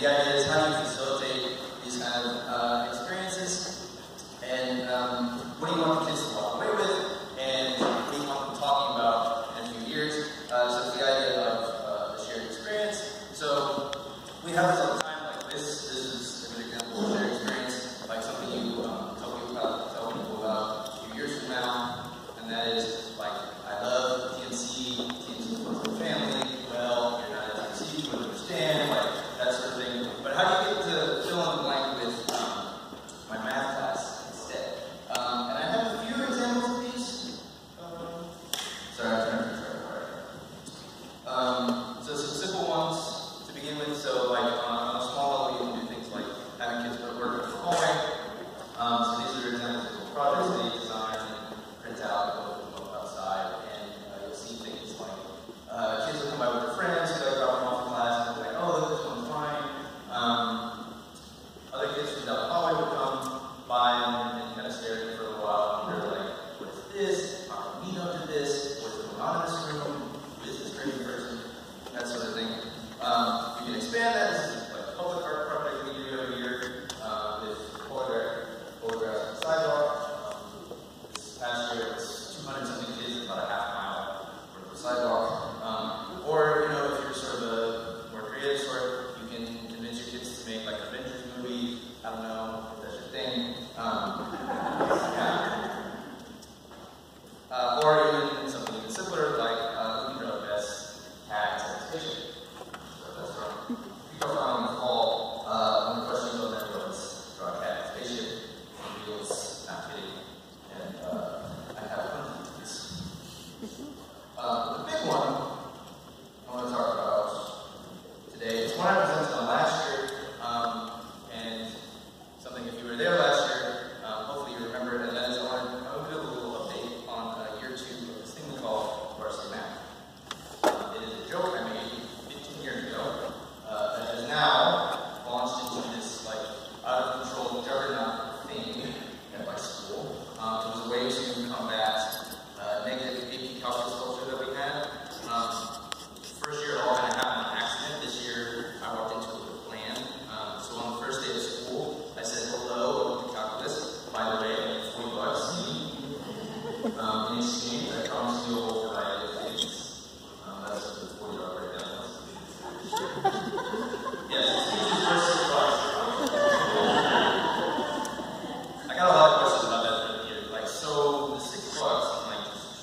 idea is how do you facilitate these kind of experiences, and what do you want the kids to walk away with, and what do you want them talking about in a few years? So it's the idea of a shared experience. So we have this all the time, like this is a good example of a shared experience, like something you tell people about a few years from now, and that is like, I love TNC was my family, well, you're not at TNC, you wouldn't understand, like that sort of thing. But how do you get to fill in the blank with my math class instead? And I have a few examples of these. Sorry, I'm trying to so some simple ones to begin with. So like on a small level, you can do things like having kids work with drawing. So these are examples of projects that you design and print out and go outside, and you'll see things like kids will come by with their friends, so they drop them off in class, and they're like, oh, look, this one's mine. Other kids from down the hallway would come by and kind of stare at them for a little while, and they're like, what is this? How come we don't do this? What's going on in this room? Who is this crazy person? That sort of thing. You can expand that. This is like a public art project we do every year with photographs on the sidewalk. This past year it was 200-something kids, about a half mile worth of sidewalk. Or, you know, if you're sort of a more creative sort, you can convince your kids to make like an Avengers movie. I don't know if that's your thing. Or even something even simpler, like who can draw the best cat and spaceship. So that's from people found in the fall. One of the questions on there was draw a cat and spaceship. And wheels, not kidding. And I have a bunch of these. The big one I want to talk about today is one I presented on last year, and something if you were there last year, hopefully you remember it, and that is I want to do a little update on year 2 of this thing we call Varsity Math. It is a joke I made 15 years ago that has now launched into this like out of control juggernaut thing at my school. It was a way to combat negative AP calculus culture that we had. First year it all kind of happened on accident. This year I walked into it with a plan. So on the first day of school, I said, hello, welcome to calculus. By the way, I get $40. In exchange, I promise you a whole variety of things. That's what the $40 breakdown was. Yes, it's versus $6. I got a lot of questions about that for the year. Like, so the $6, I'm like,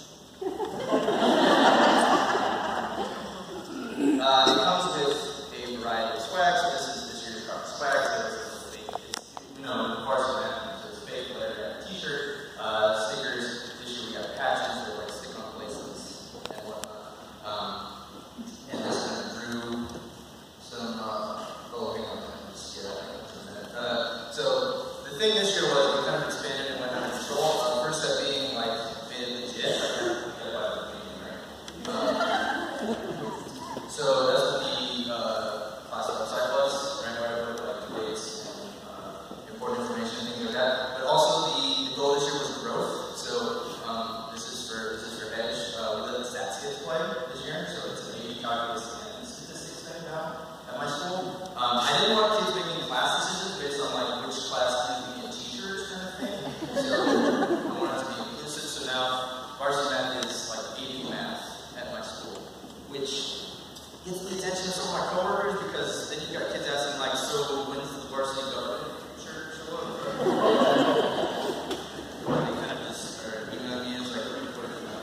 it comes with a variety of swag. So this year's got swag. So it's fake, you know, the Varsity Math, so it's fake leather t-shirt, stickers. This year we got patches that like stick on places and whatnot. And this kind of drew some. Oh, hang on, just get out of for a minute. So the thing this year was we kind of expanded and went out of control. First step being like made it legit. So that's what the class website was, right? Where I put like the dates and important information and things like that. But also the goal this year was growth. So this is for Edge. We let the stats kids play this year, so it's an AP calculus and statistics thing now at my school. I didn't want kids making class decisions based on like which class needs to be a teachers kind of thing. So I wanted to be inclusive. So now Varsity Math is like AP math at my school, which gets the attention of some of my coworkers because then you got kids asking like, so when's the varsity government show up? They kind of just are giving out views like what are you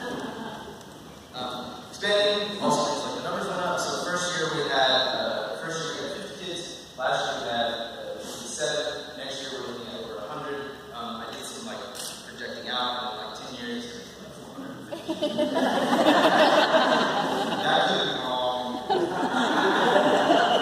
doing? Expanding, also things like the numbers went up. So first year we had 50 kids. Last year we had 57. Next year we're looking at over 100. I did some like projecting out in like 10 years. Like 450. That could be wrong.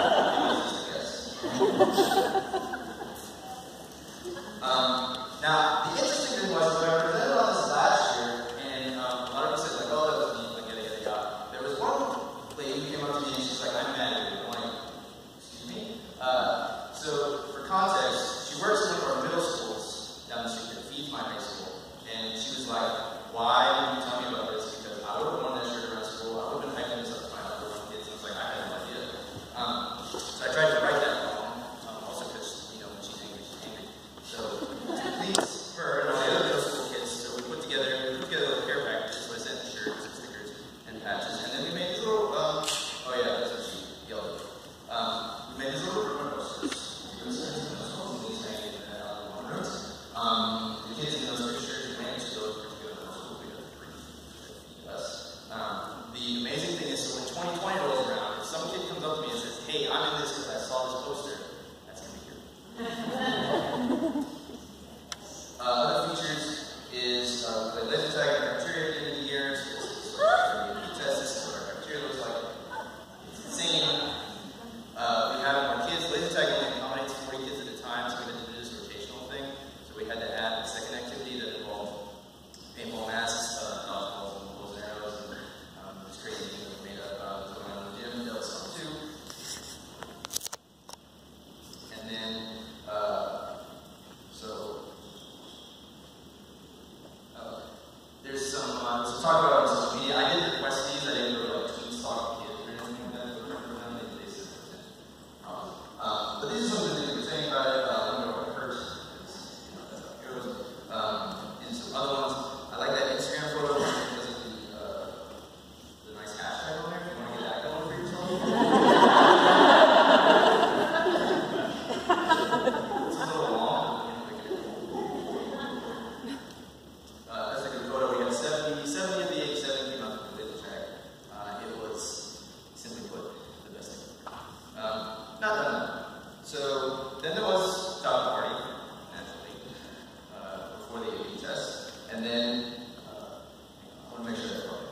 then there was job party, naturally, before the AP test. And then, I want to make sure that's right.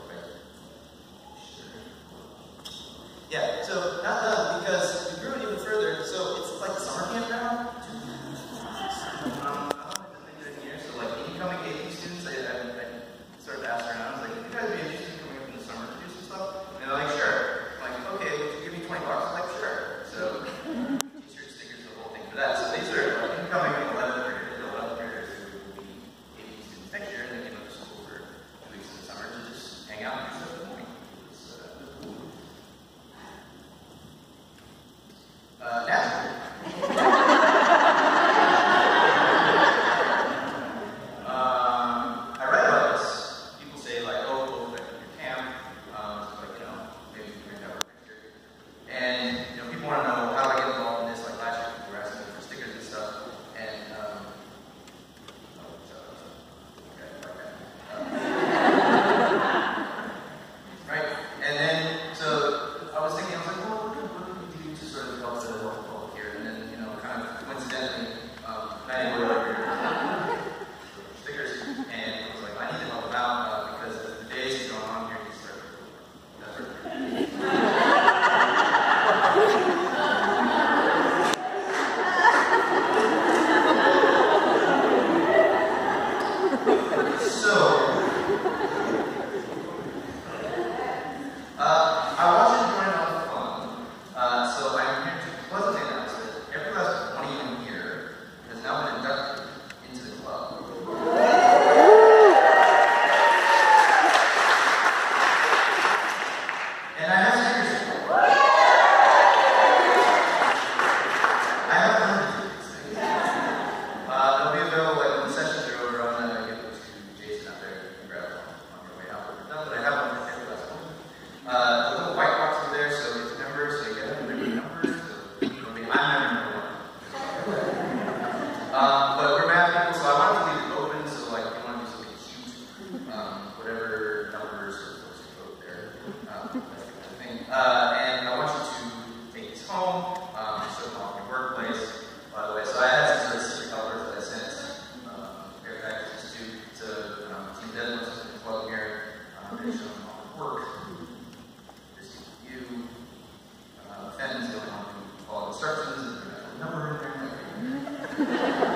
Yeah, so not done, because we grew it even further. So it's like summer camp now. So like incoming AP students, I sort of asked around, I was like, you guys be interested in coming up in the summer to do some stuff? And they're like, sure. I'm like, okay, would you give me $20? I'm like, sure. So t-shirt, stickers, the whole thing for that. So these are like incoming 11th graders who will be AP students next year, and they came up to school for 2 weeks in the summer to just hang out and do stuff with me. Naturally. I read about this. People say like, oh, we'll affect your camp. So like, maybe you can have next year. And people want to know how do I get involved in this. Like last year, people were asking me for stickers and stuff. And right. And then so I was thinking, I was like, well, what can we do to sort of help the local folk here? And then kind of coincidentally, Maddie stickers, and I was like, I need to help them out because as the days are going on here, you start to So, I want you to join on the fun. So I'm here to pleasantly announce that every last one of you here has now been inducted into the club. And I have stickers. I have hundreds. They'll be available like when the sessions are over. I'm going to give them to Jason out there and grab them on your way out. Not that I have one for every last one. The little white box over there, so it's numbers, so you get every numbers. So I'm number one. But we're math people, so I want to leave it open, so like if you want to do something cute, whatever numbers or folks you vote there, that's the kind of thing. And I want you to take these home, show them off in your workplace. By the way, so I had some sort of secret colors that I sent very packages to Team Deadlifts in the club here. They show them off at work. There's you. Fenton's going on to follow instructions and there's a number in there.